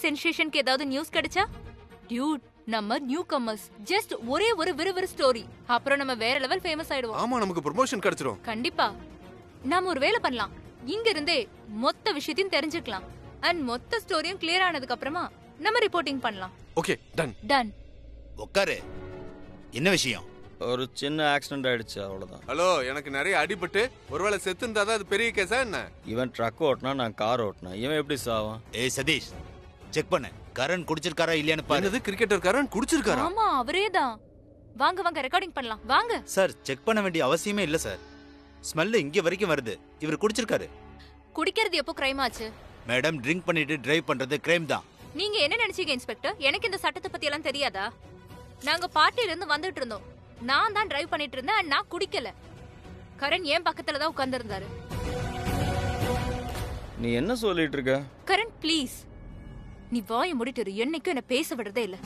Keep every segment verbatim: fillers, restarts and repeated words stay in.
சென்சேஷனுக்கு ஏதாவது நியூஸ் கிடைச்சா? டியூட், நம்ம நியூ கமர்ஸ். ஜஸ்ட் ஒரே ஒரு விறுவிறு ஸ்டோரி, அப்புறம் நம்ம வேற லெவல் ஃபேமஸ் ஆயிடுவோம். ஆமா, நமக்கு ப்ரமோஷன் கிடைச்சிரும். கண்டிப்பா. நாம ஒரு வேலை பண்ணலாம். இங்க இருந்தே மொத்த விஷயத்தையும் தெரிஞ்சுக்கலாம். அண்ட் மொத்த ஸ்டோரியும் கிளியர் ஆனதுக்கு அப்புறமா நம்ம ரிப்போர்ட்டிங் பண்ணலாம். Okay, done. டன். உட்காரு. என்ன விஷயம்? ஒரு சின்ன ஆக்சிடென்ட் ஆயிடுச்சு, அவ்வளவுதான். ஹலோ, எனக்கு நிறைய அடிபட்டு ஒருவேளை செத்து இருந்தா அது பெரிய கேஸா என்ன? இவன் ட்ரக் ஓட்டினா, நான் கார் ஓட்டினா. இவன் எப்படி சாவான்? ஏய் சதீஷ், செக் பண்ணு. கரண் குடிச்சிருக்காரா இல்லையான்னு பாரு. என்னது, கிரிக்கெட்டர் கரண் குடிச்சிருக்காரா? ஆமா, அவரேதான். வாங்க வாங்க, ரெக்கார்டிங் பண்ணலாம் வாங்க. சார், செக் பண்ண வேண்டிய அவசியமே இல்ல சார். ஸ்மெல் இங்க வரைக்கும் வருது. இவர் குடிச்சிருக்காரு. குடிக்கிறது எப்போ கிரைம் ஆச்சு? மேடம், ட்ரிங்க் பண்ணிட்டு டிரைவ் பண்றது கிரைம் தான். நீங்க என்ன நினைச்சீங்க இன்ஸ்பெக்டர்? எனக்கு இந்த சட்டத்தை பத்தி எல்லாம் தெரியாதா? நாங்க பார்ட்டில இருந்து வந்துட்டு இருந்தோம். நான் தான் டிரைவ் பண்ணிட்டு இருந்தேன். நான் குடிக்கல. கரண் என் பக்கத்துல தான் உட்கார்ந்து இருந்தாரு. நீ என்ன சொல்லிட்டு இருக்க? கரண் ப்ளீஸ், நீ வாயை மூடிட்டு என்னைக்கும் என்ன பேச விடுறதே இல்ல.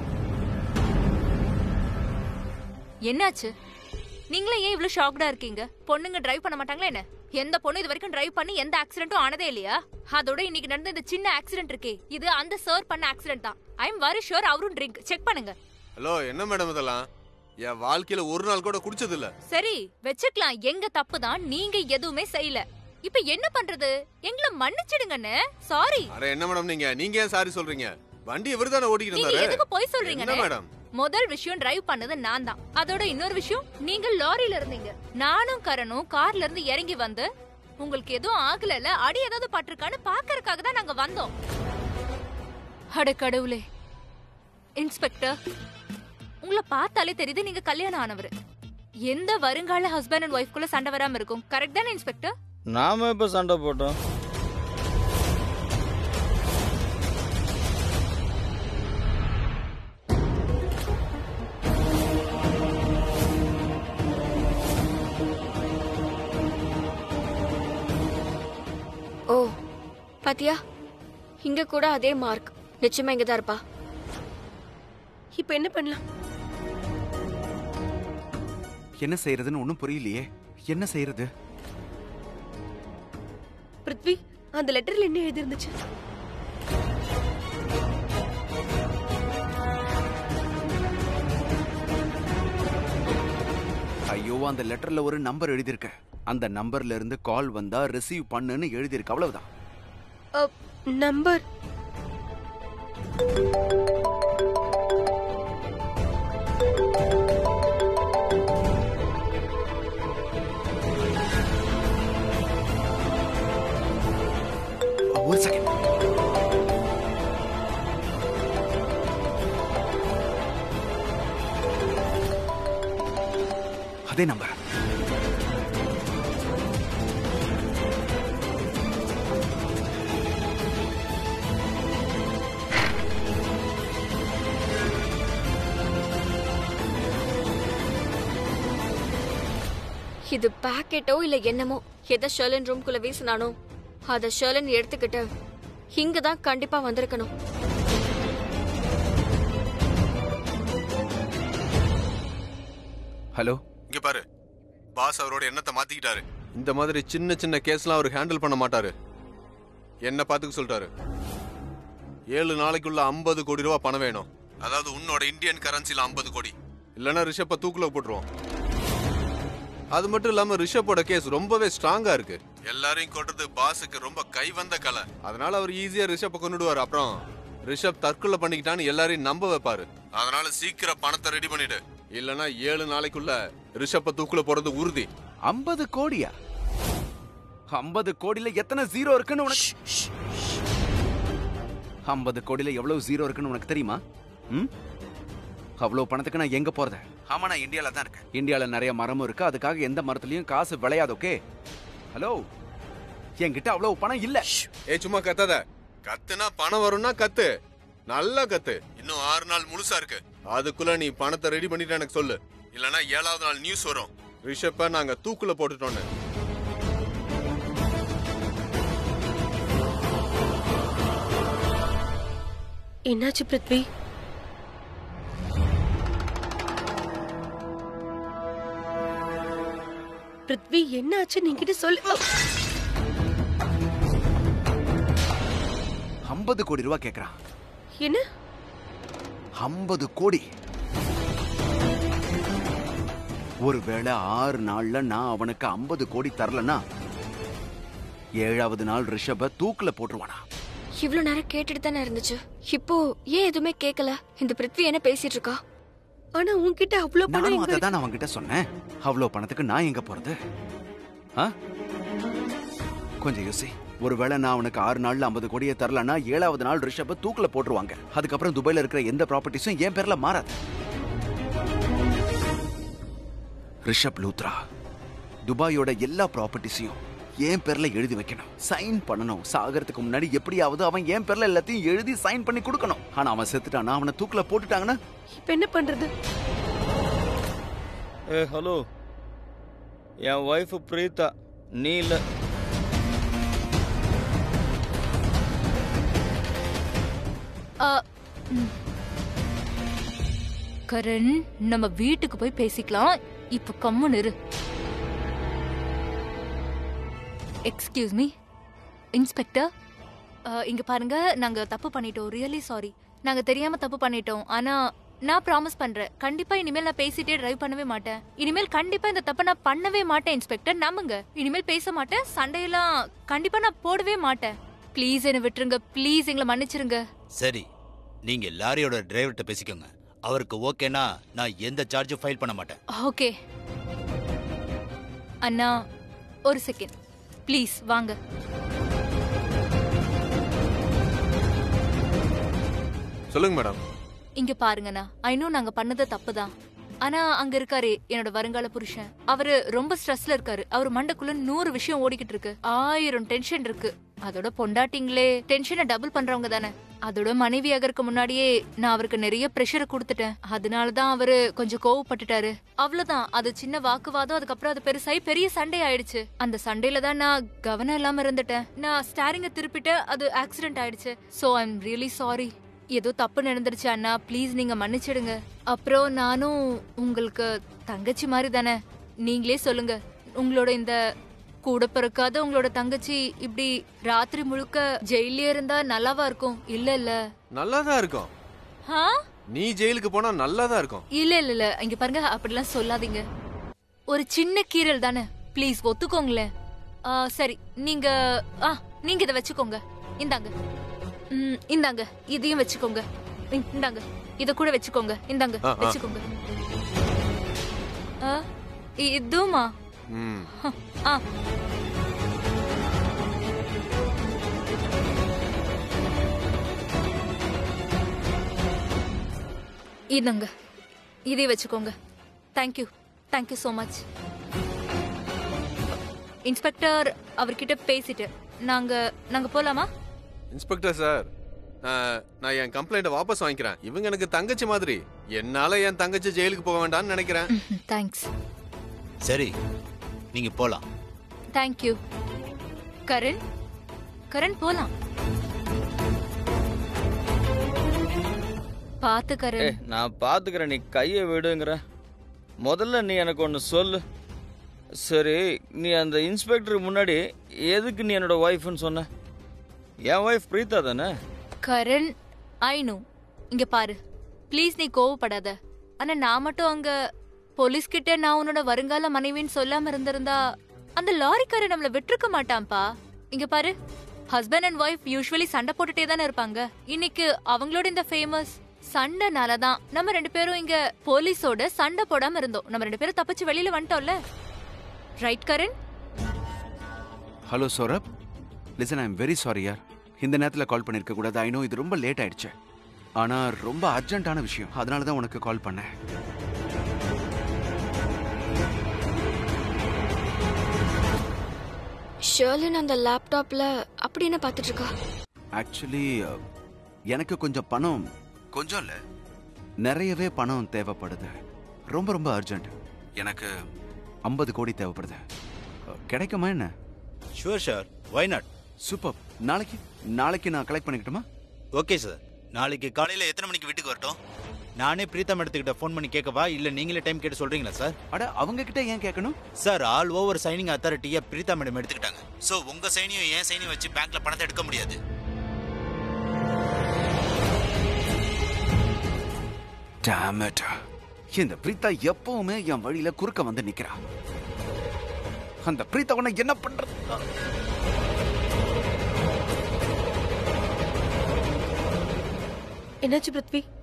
என்னாச்சு? நீங்களே ஏன் இவ்வளவு ஷாக்டா இருக்கீங்க? பொண்ணுங்க டிரைவ் பண்ண மாட்டாங்களா என்ன? எந்த பொண்ணு இது வரைக்கும் டிரைவ் பண்ணி எந்த ஆக்சிடென்ட்டும் ஆனதே இல்லையா? அதோட இன்னைக்கு நடந்த இந்த சின்ன ஆக்சிடென்ட் இருக்கே, இது அந்த சர் பண்ண ஆக்சிடென்ட் தான். ஐ அம் வெரி ஷூர் அவரும் ட்ரிங்க். செக் பண்ணுங்க. ஹலோ, என்ன மேடம் இதெல்லாம்? என் வாழ்க்கையில ஒரு நாள் கூட குடிச்சது இல்ல. சரி வெச்சுக்கலாம், எங்க தப்பு தான். நீங்க எதுவுமே செய்யல. இப்ப என்ன பண்றது? எங்களை மன்னிச்சிடுங்கன்னு. சாரி. அட என்ன மேடம் நீங்க நீங்க ஏன் சாரி சொல்றீங்க? வண்டி இவர்தானே ஓட்டிட்டு இருந்தாரு. நீங்க எதுக்கு போய் சொல்றீங்க? என்ன மேடம்? முதல் விஷயம் டிரைவ் பண்ணது நான் தான். அதோட இன்னொரு விஷயம், நீங்க லாரியில இருந்தீங்க. நானும் கரனும் கார்ல இருந்து இறங்கி வந்து உங்களுக்கு எதுவும் ஆகல, அடி ஏதாவது பட்டிருக்கான்னு பாக்கறதுக்காக தான் நாங்க வந்தோம். அட கடவுளே. இன்ஸ்பெக்டர், உங்களை பார்த்தாலே தெரியுது நீங்க கல்யாணம் ஆனவர். எந்த வருங்கால ஹஸ்பண்ட் அண்ட் ஒய்ஃப்குள்ள சண்டை வராம இருக்கும். கரெக்ட் தானே இன்ஸ்பெக்டர்? நாம இப்ப சண்டை போட்டோம். ஓ பாத்தியா, இங்க கூட அதே மார்க். நிச்சயமா இங்கதான் இருப்பா. இப்ப என்ன பண்ணலாம்? என்ன செய்யறதுன்னு ஒண்ணும் புரியலையே. என்ன செய்யறது? பிருத்வி, அந்த லெட்டர்ல என்ன எழுதி இருந்துச்சு? ஐயோ, அந்த லெட்டர்ல ஒரு நம்பர் எழுதியிருக்க. அந்த நம்பர்ல இருந்து கால் வந்தா ரிசீவ் பண்ணுன்னு எழுதியிருக்கு. அவ்வளவுதான். நம்பர் ஒரு செகண்ட். அதே நம்பர். இது பாக்கெட்டோ இல்ல என்னமோ, எதை ஷர்லன் ரூம்குள்ள வீசினானோ அத ஷர்லன் எடுத்துக்கிட்டு இங்கதான் கண்டிப்பா வந்திருக்கணும். ஹலோ, இங்க பாரு, பாஸ் அவரோட எண்ணத்தை மாத்திக்கிட்டாரு. இந்த மாதிரி சின்ன சின்ன கேஸ்லாம் அவர் ஹேண்டில் பண்ண மாட்டாரு. என்ன பாத்துக்க சொல்லிட்டாரு. ஏழு நாளைக்குள்ள ஐம்பது கோடி ரூபாய் பணம் வேணும். அதாவது உன்னோட இந்தியன் கரன்சில ஐம்பது கோடி. இல்லன்னா ரிஷப்ப தூக்குல போட்டுருவோம். அது மட்டும் இல்லாம ரிஷப்போட கேஸ் ரொம்பவே ஸ்ட்ராங்கா இருக்கு. எல்லாரையும் கொட்டுறது பாஸுக்கு ரொம்ப கை வந்த கலை. அதனால அவர் ஈஸியா ரிஷப்ப கொண்டுடுவாரு. அப்புறம் ரிஷப் தற்கொலை பண்ணிக்கிட்டான்னு எல்லாரையும் நம்ப வைப்பாரு. அதனால சீக்கிரம் பணத்தை ரெடி பண்ணிடு. இல்லனா ஏழு நாளைக்குள்ள ரிஷப்ப தூக்குல போறது உறுதி. ஐம்பது கோடியா? ஐம்பது கோடியில எத்தனை ஜீரோ இருக்குன்னு உனக்கு? ஐம்பது கோடியில எவ்வளவு ஜீரோ இருக்குன்னு உனக்கு தெரியுமா? ம், அவ்வளவு பணத்துக்கு நான் எங்க போறது? ஆமா, நான் இந்தியால தான் இருக்கேன். இந்தியால நிறைய மரமும் இருக்கு. அதுக்காக எந்த மரத்துலயும் காசு விளையாது. ஓகே. ஹலோ, என்கிட்ட அவ்வளவு பணம் இல்ல. ஏ சும்மா கத்தாத. கத்துனா பணம் வரும்னா கத்து, நல்லா கத்து. இன்னும் ஆறு நாள் முழுசா இருக்கு. அதுக்குள்ள நீ பணத்தை ரெடி பண்ணிட்டு எனக்கு சொல்லு. இல்லனா ஏழாவது நாள் நியூஸ் வரும், ரிஷப்ப நாங்க தூக்குல போட்டுட்டோன்னு. என்னாச்சு பிருத்வி? பிருத்வி என்னாச்சு? நீங்கிட்ட சொல்லு. ஐம்பது கோடி ரூபாய் கேக்குறான். என்ன? ஐம்பது கோடி. ஒருவேளை ஆறு நாள்ல நான் அவனுக்கு ஐம்பது கோடி தரலன்னா ஏழாவது நாள் ரிஷப தூக்குல போட்டுருவானா? இவ்ளோ நேரம் கேட்டுட்டு தானே இருந்துச்சு. இப்போ ஏன் எதுவுமே கேட்கல? இந்த பிருத்வி என்ன பேசிட்டு இருக்கா? ஆனா உன்கிட்ட அவ்ளோ பணம் நானும் எங்க அதை தான் அவன்கிட்ட சொன்னேன். அவ்வளோ பணத்துக்கு நான் எங்க போறது? ஆ? கொஞ்சம் யோசி. ஒருவேளை நான் அவனுக்கு ஆறு நாள்ல ஐம்பது கோடியை தரலன்னா ஏழாவது நாள் ரிஷப தூக்குல போட்டுருவாங்க. அதுக்கப்புறம் துபாயில இருக்கிற எந்த ப்ராப்பர்ட்டிஸும் என் பேர்ல மாறாது. ரிஷப் லூத்ரா துபாயோட எல்லா ப்ராப்பர்ட்டிஸையும் என் பேர்ல எழுதி வைக்கணும், சைன் பண்ணணும். சாகறதுக்கு முன்னாடி எப்படியாவது அவன் என் பேர்ல எல்லாத்தையும் எழுதி சைன் பண்ணி கொடுக்கணும். ஆனா அவன் செத்துட்டானா, அவனை தூக்குல போட்டுட்டாங்கன்னா இப்ப என்ன பண்றது? ஏ ஹலோ, என் ஒய்ஃப் பிரீதா, நீ இல்ல. கரண், நம்ம வீட்டுக்கு போய் பேசிக்கலாம். இப்ப கம்முன்னு இரு. எக்ஸ்கியூஸ் மீ இன்ஸ்பெக்டர், இங்க பாருங்க, நாங்க தப்பு பண்ணிட்டோம். Really sorry. நாங்க தெரியாம தப்பு பண்ணிட்டோம். ஆனா நான் ப்ராமிஸ் பண்றேன், கண்டிப்பா இனிமேல் நான் பேசிட்டே டிரைவ் பண்ணவே மாட்டேன். இனிமேல் கண்டிப்பா இந்த தப்பை நான் பண்ணவே மாட்டேன் இன்ஸ்பெக்டர், நம்புங்க. இனிமேல் பேச மாட்டேன், சண்டையெல்லாம் கண்டிப்பா நான் போடவே மாட்டேன். ப்ளீஸ் என்ன விட்டுருங்க, ப்ளீஸ் எங்களை மன்னிச்சிருங்க. சரி, நீங்க லாரியோட டிரைவர்கிட்ட பேசிக்கோங்க. அவருக்கு ஓகேனா நான் எந்த சார்ஜும் ஃபைல் பண்ண மாட்டேன். ஓகே அண்ணா, ஒரு செகண்ட் ப்ளீஸ் வாங்க. சொல்லுங்க மேடம். இங்க பாருங்கண்ணா, ஐ நோ நாங்க பண்ணது தப்புதான். ஆனா அங்க இருக்காரு என்னோட வருங்கால புருஷன். அவரு ரொம்ப ஸ்ட்ரெஸ்ல இருக்காரு. அவர் மண்டக்குள்ள நூறு விஷயம் ஓடிக்கிட்டு இருக்கு, ஆயிரம் டென்ஷன் இருக்கு. அதோட பொண்டாட்டிங்களே டென்ஷனை டபுள் பண்றவங்க தானே. அதோட மனைவியாக இருக்க முன்னாடியே நான் அவருக்கு நிறைய பிரஷரை கொடுத்துட்டேன். அதனாலதான் அவரு கொஞ்சம் கோவப்பட்டுட்டாரு. அவ்வளவுதான், அது சின்ன வாக்குவாதம். அதுக்கப்புறம் அது பெருசாயி பெரிய சண்டை ஆயிடுச்சு. அந்த சண்டையில தான் நான் கவனம் இல்லாம இருந்துட்டேன். நான் ஸ்டாரிங்க திருப்பிட்டேன், அது ஆக்சிடென்ட் ஆயிடுச்சு. So I am really sorry. ஏதோ தப்பு நடந்துருச்சு அண்ணா, ப்ளீஸ் நீங்க மன்னிச்சிடுங்க. அப்புறம் நானும் உங்களுக்கு தங்கச்சி மாதிரி தானே. நீங்களே சொல்லுங்க, உங்களோட இந்த கூட பிறக்காத உங்களோட தங்கச்சி இப்படி ராத்திரி முழுக்க ஜெயிலே இருந்தா நல்லாவா இருக்கும்? இல்ல இல்ல நல்லாதான் இருக்கும். ஆ? நீ ஜெயிலுக்கு போனா நல்லாதான் இருக்கும். இல்ல இல்ல இல்ல இங்க பாருங்க, அப்படிலாம் சொல்லாதீங்க. ஒரு சின்ன கீரல் தானே, ப்ளீஸ் ஒத்துக்கோங்களேன். சரி, நீங்க ஆ நீங்க இதை வச்சுக்கோங்க. இந்தாங்க. ம், இந்தாங்க, இதையும் வச்சுக்கோங்க. இந்தாங்க, இத கூட வச்சுக்கோங்க. இந்தாங்க, வச்சுக்கோங்க. இதுமா? ம். ஆ. இதாங்க, இதை வச்சுக்கோங்க. Thank you, thank you so much. Inspector அவர்கிட்ட பேசிட்டு நாங்க நாங்க போலாமா? இன்ஸ்பெக்டர் சார், நான் என் கம்ப்ளைண்ட்டை வாபஸ் வாங்கிக்கிறேன். இவங்க எனக்கு தங்கச்சி மாதிரி. என்னால என் தங்கச்சி ஜெயிலுக்கு போக வேண்டாம்னு நினைக்கிறேன். தேங்க்ஸ். சரி, நீங்க போலாம். தேங்க்யூ. கரண், கரண் போலாம். பாத்து ஏ கரண். நான் பாத்துக்கிறேன், நீ கையை விடுங்கிற. முதல்ல நீ எனக்கு ஒன்று சொல்லு. சரி, நீ அந்த இன்ஸ்பெக்டருக்கு முன்னாடி எதுக்கு நீ என்னோட ஒய்ஃப்னு சொன்ன? என் ஒய்ஃப் பிரீதா தானே? Karan, I know. இங்க பாரு, ப்ளீஸ் நீ கோவப்படாத. ஆனா நான் மட்டும் அங்க போலீஸ் கிட்ட நான் உன்னோட வருங்கால மனைவின்னு சொல்லாம இருந்திருந்தா அந்த லாரிக்காரர் நம்மள விட்டுருக்க மாட்டான்பா. இங்க பாரு, ஹஸ்பண்ட் அண்ட் ஒய்ஃப் யூஸ்வலி சண்டை போட்டுட்டே தானே இருப்பாங்க. இன்னைக்கு அவங்களோட இந்த ஃபேமஸ் சண்டைனாலதான் நம்ம ரெண்டு பேரும் இங்க போலீஸோட சண்டை போடாம இருந்தோம். நம்ம ரெண்டு பேரும் தப்பிச்சு வெளியில வந்துட்டோம்ல. Right Karan? Hello Saurabh, listen, I am very sorry யார். இந்த நேரத்தில் கால் பண்ணிருக்க கூடாது. ஐ நோ இது ரொம்ப லேட் ஆயிடுச்சு. ஆனா ரொம்ப அர்ஜென்ட்டான விஷயம், அதனால தான் உனக்கு கால் பண்ணேன். ஷர்லின் அந்த லேப்டாப்ல அப்படி என்ன பார்த்துட்டு இருக்கா? ஆக்சுவலி எனக்கு கொஞ்சம் பணம், கொஞ்சம் இல்ல நிறையவே பணம் தேவைப்படுது. ரொம்ப ரொம்ப அர்ஜென்ட். எனக்கு ஐம்பது கோடி தேவைப்படுது. கிடைக்குமா என்ன? Sure sure, why not. Super. நாளைக்கு நாளைக்கு நான் கலெக்ட் பண்ணிக்கிட்டுமா? Okay sir. நாளைக்கு காலையில் எத்தனை மணிக்கு வீட்டுக்கு வரட்டும்? நானே பிரீத்தா மேடத்துக்கிட்ட ஃபோன் பண்ணி கேட்கவா, இல்லை நீங்களே டைம் கேட்டு சொல்றீங்களா சார்? அட, அவங்க கிட்ட ஏன் கேட்கணும் சார்? ஆல் ஓவர் சைனிங் அத்தாரிட்டியை பிரீத்தா மேடம் எடுத்துக்கிட்டாங்க. ஸோ உங்க சைனையும் என் சைனையும் வச்சு பேங்க்ல பணத்தை எடுக்க முடியாது. Damn it. இந்த பிரீதா எப்பவுமே என் வழியில குறுக்க வந்து நிக்கிறா. அந்த பிரீதா உன்னை என்ன பண்றது? என்னாச்சு பிருத்வி?